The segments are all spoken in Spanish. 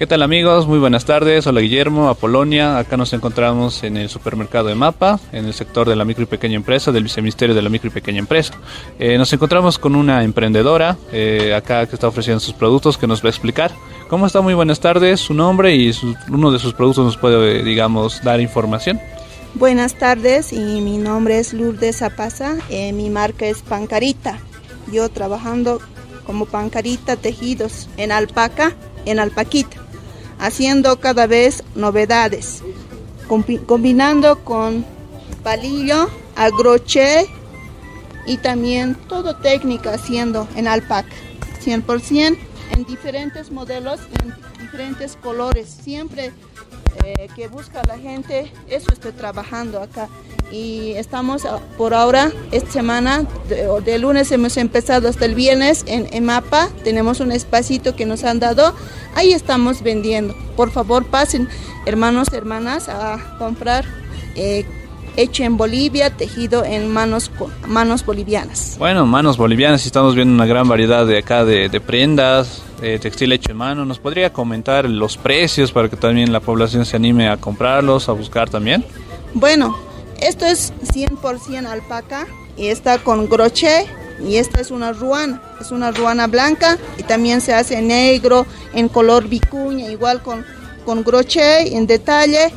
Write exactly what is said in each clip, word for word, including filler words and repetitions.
¿Qué tal amigos? Muy buenas tardes. Hola Guillermo, Apolonia. Acá nos encontramos en el supermercado de Mapa, en el sector de la micro y pequeña empresa, del Viceministerio de la Micro y Pequeña Empresa. Eh, nos encontramos con una emprendedora eh, acá que está ofreciendo sus productos, que nos va a explicar. ¿Cómo está? Muy buenas tardes. Su nombre y su, uno de sus productos nos puede, digamos, dar información. Buenas tardes, y mi nombre es Lourdes Zapaza. Eh, mi marca es Pancarita. Yo trabajando como Pancarita tejidos en alpaca, en alpaquita, haciendo cada vez novedades, combinando con palillo, agroche y también todo técnica haciendo en alpaca, cien por ciento en diferentes modelos, en diferentes colores, siempre eh, que busca la gente, eso estoy trabajando acá. Y estamos por ahora, esta semana, de, de lunes hemos empezado hasta el viernes en, en Mapa, tenemos un espacito que nos han dado, ahí estamos vendiendo. Por favor pasen, hermanos, hermanas, a comprar eh, hecho en Bolivia, tejido en manos, manos bolivianas. Bueno, manos bolivianas, estamos viendo una gran variedad de acá de, de prendas, de textil hecho en mano. ¿Nos podría comentar los precios para que también la población se anime a comprarlos, a buscar también? Bueno, esto es cien por ciento alpaca y está con crochet, y esta es una ruana, es una ruana blanca y también se hace en negro, en color vicuña, igual con, con crochet en detalle,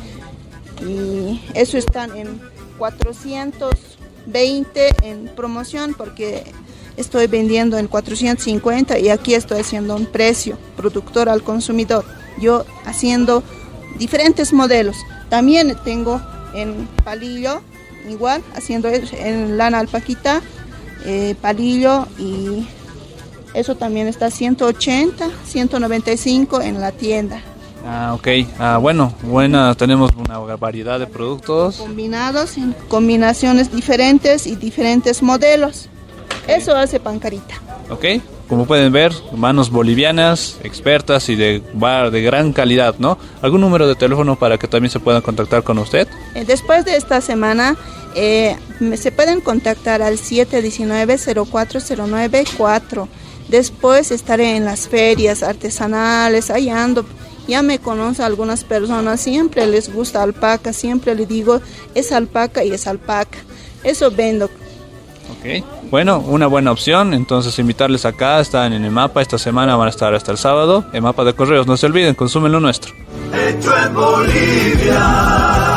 y eso están en cuatrocientos veinte en promoción porque estoy vendiendo en cuatrocientos cincuenta y aquí estoy haciendo un precio productor al consumidor, yo haciendo diferentes modelos. También tengo en palillo, igual, haciendo en lana alpaquita, eh, palillo, y eso también está ciento ochenta, ciento noventa y cinco en la tienda. Ah, ok. Ah, bueno, buena, tenemos una variedad de productos. Combinados, en combinaciones diferentes y diferentes modelos. Eso hace Pancarita. Ok, como pueden ver, manos bolivianas, expertas y de, de gran calidad, ¿no? ¿Algún número de teléfono para que también se puedan contactar con usted? Después de esta semana, eh, se pueden contactar al siete uno nueve, cero cuatro cero nueve cuatro. Después estaré en las ferias artesanales, ahí ando. Ya me conocen algunas personas, siempre les gusta alpaca, siempre les digo, es alpaca y es alpaca. Eso vendo. Ok, bueno, una buena opción, entonces invitarles acá, están en EMAPA, esta semana van a estar hasta el sábado, EMAPA de Correos, no se olviden, consumen lo nuestro. Hecho en Bolivia.